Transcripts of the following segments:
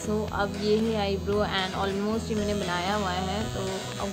सो अब ये है आईब्रो एंड ऑलमोस्ट ये मैंने बनाया हुआ है। तो अब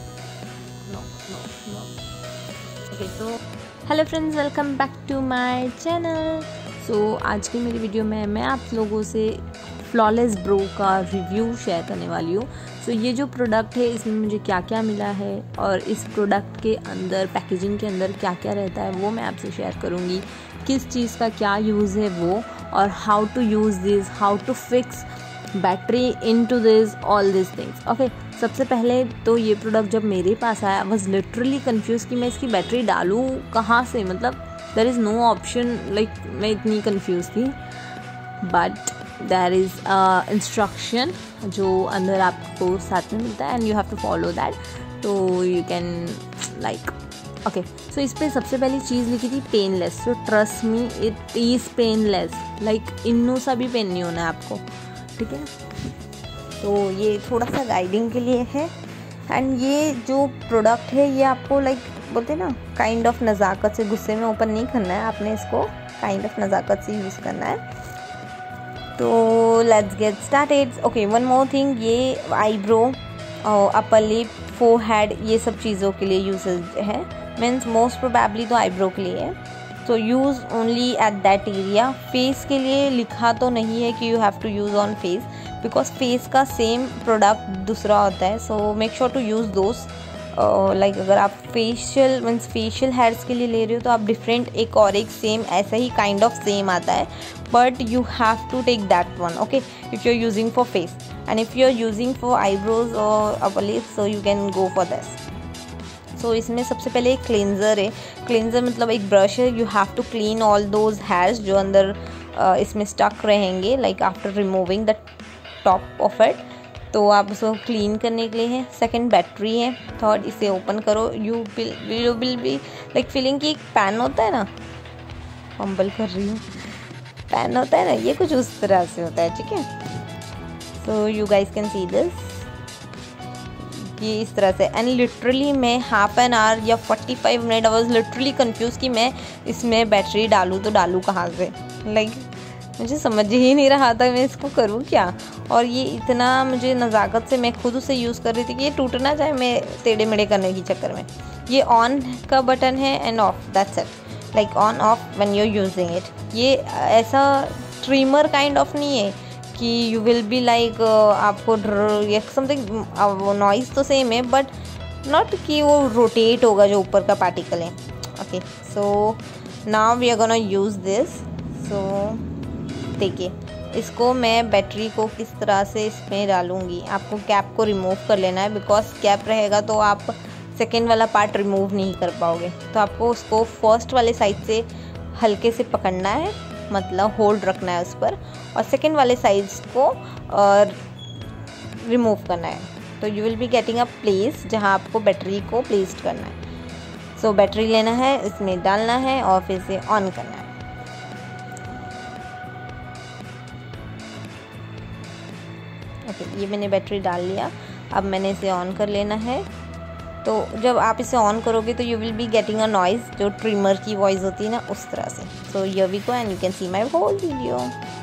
okay, so hello friends, welcome back to my channel. So आज की मेरी वीडियो में मैं आप लोगों से फ्लॉलेस ब्रो का रिव्यू शेयर करने वाली हूँ। सो ये जो प्रोडक्ट है इसमें मुझे क्या क्या मिला है और इस प्रोडक्ट के अंदर पैकेजिंग के अंदर क्या क्या रहता है वो मैं आपसे शेयर करूँगी। किस चीज़ का क्या यूज़ है वो, और how to use this, how to fix battery into this, all this things. Okay, सबसे पहले तो ये प्रोडक्ट जब मेरे पास आया आई वाज लिटरली कंफ्यूज कि मैं इसकी बैटरी डालूँ कहाँ से, मतलब there is no option, like मैं इतनी कंफ्यूज थी। बट देयर इज़ इंस्ट्रक्शन जो अंदर आपको साथ में मिलता है and you have to follow that, तो you can like okay. So इस पर सबसे पहली चीज़ लिखी थी painless. So trust me, it is painless, like इन्नू सा भी पेन नहीं होना है आपको, ठीक है। तो ये थोड़ा सा गाइडिंग के लिए है। एंड ये जो प्रोडक्ट है ये आपको लाइक बोलते हैं ना, काइंड ऑफ नज़ाकत से, गुस्से में ओपन नहीं करना है आपने, इसको काइंड ऑफ नज़ाकत से यूज़ करना है। तो let's get started. Okay, one more thing, ये आईब्रो, अपर लिप, फोरहेड, ये सब चीज़ों के लिए यूजेज है। मीन्स मोस्ट प्रोबेबली तो आईब्रो के लिए है, तो use only at that area. Face के लिए लिखा तो नहीं है कि you have to use on face, because face का सेम प्रोडक्ट दूसरा होता है। So make sure to use those. Like अगर आप फेशियल मीन्स फेशियल हेयर्स के लिए ले रहे हो तो आप डिफरेंट एक और एक सेम ऐसा ही काइंड ऑफ सेम आता है, but you have to take that one, okay, if you are using for face. And if you are using for eyebrows और upper lips, so you can go for this. So इसमें सबसे पहले एक cleanser है। Cleanser मतलब एक brush है। You have to clean all those hairs जो अंदर इसमें स्टक रहेंगे, like after removing the top of it, तो आप उसको क्लीन करने के लिए है। सेकंड बैटरी है। थर्ड, इसे ओपन करो, you will be like feeling कि एक पैन होता है ना, फंबल कर रही हूँ, पैन होता है ना, ये कुछ उस तरह से होता है, ठीक है। So you guys can see this, ये इस तरह से। एंड लिटरली मैं हाफ एन आवर या 45 minute I was literally confuse कि मैं इसमें बैटरी डालूँ तो डालूँ कहाँ से, लाइक मुझे समझ ही नहीं रहा था मैं इसको करूँ क्या। और ये इतना मुझे नज़ाकत से मैं खुद उसे यूज़ कर रही थी कि ये टूट ना जाए मैं टेढ़े मेढ़े करने के चक्कर में। ये ऑन का बटन है and off, that's it, like on off when you are using it. ये ऐसा ट्रिमर काइंड ऑफ नहीं है कि यू विल बी लाइक आपको ये समथिंग नॉइज़ तो सेम है, बट नॉट कि वो रोटेट होगा जो ऊपर का पार्टिकल है। Okay, so now we are gonna use this. So देखिए, इसको मैं बैटरी को किस तरह से इसमें डालूँगी। आपको कैप को रिमूव कर लेना है, बिकॉज कैप रहेगा तो आप सेकेंड वाला पार्ट रिमूव नहीं कर पाओगे। तो आपको उसको फर्स्ट वाले साइड से हल्के से पकड़ना है, मतलब होल्ड रखना है उस पर, और सेकेंड वाले साइड्स को रिमूव करना है। तो you will be getting a place जहाँ आपको बैटरी को प्लेस्ड करना है। सो बैटरी लेना है, इसमें डालना है और फिर से ऑन करना है। ओके, ये मैंने बैटरी डाल लिया, अब मैंने इसे ऑन कर लेना है। तो जब आप इसे ऑन करोगे तो you will be getting a noise, जो ट्रिमर की वॉइस होती है ना, उस तरह से। So here we go and you can see my whole video.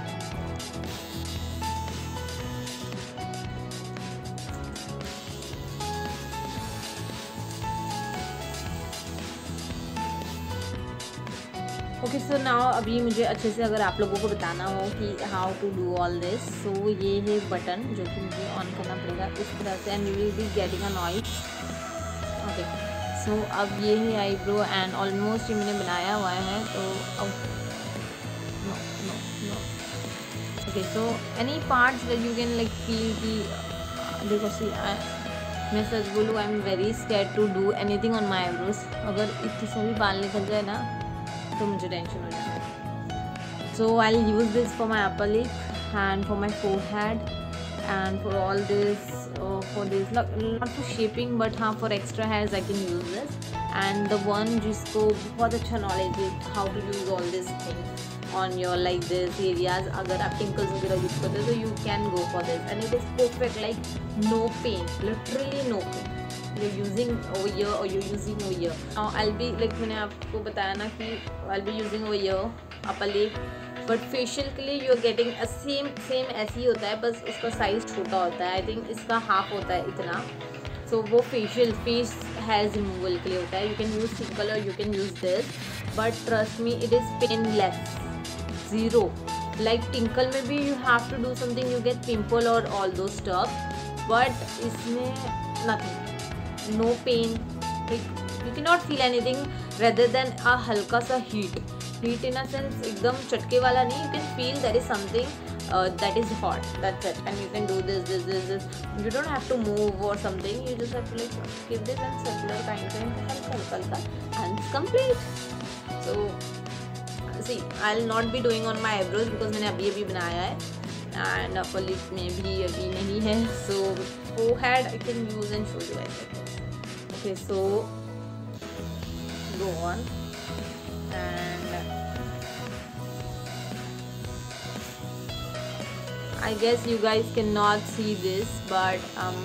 Okay, so now अभी मुझे अच्छे से अगर आप लोगों को बताना हो कि how to do all this, so ये है बटन जो कि मुझे ऑन करना पड़ेगा इस तरह से, and you will be getting a noise. Okay, so अब ये है आईब्रो एंड ऑलमोस्ट ये मैंने बनाया हुआ है। तो अब okay, so any parts that you can like feel कि देखो, सी मैं सच बोलूँ, I am very scared to do anything on my eyebrows. अगर इतने से भी बाल निकल जाए ना तो मुझे टेंशन हो जाता है। So I will use this for my upper lip and for my forehead and for all this, for this not for shaping but हाँ for extra hairs I can use this. and the one जिसको बहुत अच्छा knowledge है how to use all these things on your like this areas, अगर आप टिंकल्स वगैरह use करते हो तो you can go for this and it is perfect, like no pain, literally no pain. you're using over here or you're using over here. now I'll be like मैंने आपको बताया ना कि I'll be using over here upper lip but facial के लिए you are getting same ऐसे ही होता है, बस उसका साइज़ छोटा होता है। आई थिंक इसका हाफ होता है इतना। सो वो फेशियल फेस हेयर रिमूवल के लिए होता है। यू कैन यूज़ सिंपल और you can use this, but trust me it is painless, zero. Like tinkle में भी you have to do something, you get pimple और ऑल दो स्टफ, बट इसमें nothing, no pain, you can not feel anything rather than a हल्का सा heat in a sense, एकदम चटके वाला नहीं। You can feel that is something that is hot, that's it, and you can do this. You don't have to move or something, you just have to like give this and circular kind of and it's complete. So see, I'll not be doing on my eyebrows because मैंने अभी बनाया है, and upper lip में भी अभी नहीं है. So forehead I can use and show you guys like this. Okay, so go on, and I guess you guys cannot see this, but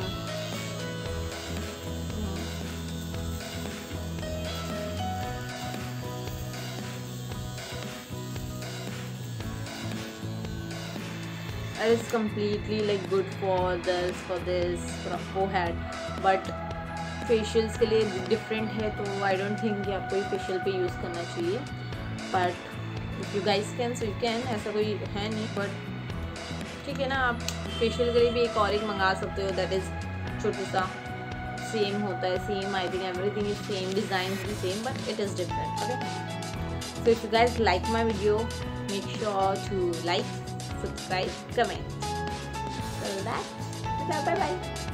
it is completely like good for this for a forehead, but facials के लिए different है, तो I don't think कि आपको facial पे use करना चाहिए, but if you guys can so you can, ऐसा कोई है नहीं, but ठीक है ना, आप फेशियल के लिए भी एक मंगा सकते हो, दैट इज़ छोटा सा, सेम होता है, same, I think everything is same, design भी same, but it is different. Okay, so if you guys like my video, make sure to like, subscribe, comment. So that's, bye bye.